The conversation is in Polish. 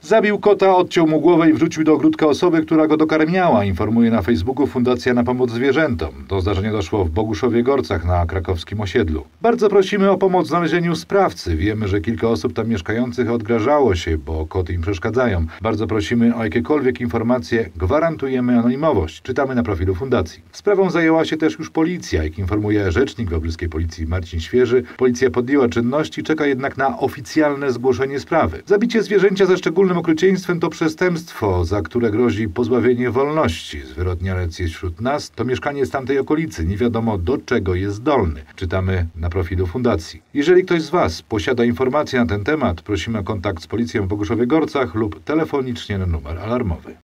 Zabił kota, odciął mu głowę i wrzucił do ogródka osobę, która go dokarmiała, informuje na Facebooku Fundacja na Pomoc Zwierzętom. Do zdarzenia doszło w Boguszowie-Gorcach na krakowskim osiedlu. Bardzo prosimy o pomoc w znalezieniu sprawcy. Wiemy, że kilka osób tam mieszkających odgrażało się, bo koty im przeszkadzają. Bardzo prosimy o jakiekolwiek informacje. Gwarantujemy anonimowość. Czytamy na profilu Fundacji. Sprawą zajęła się też już policja. Jak informuje rzecznik Wałbrzyskiej Policji Marcin Świeży, policja podjęła czynności, czeka jednak na oficjalne zgłoszenie sprawy. Zabicie zwierzęcia ze szczególnym okrucieństwem to przestępstwo, za które grozi pozbawienie wolności. Zwyrodnialec jest wśród nas, to mieszkanie z tamtej okolicy. Nie wiadomo, do czego jest zdolny. Czytamy na profilu Fundacji. Jeżeli ktoś z Was posiada informacje na ten temat, prosimy o kontakt z policją w Boguszowie-Gorcach lub telefonicznie na numer alarmowy.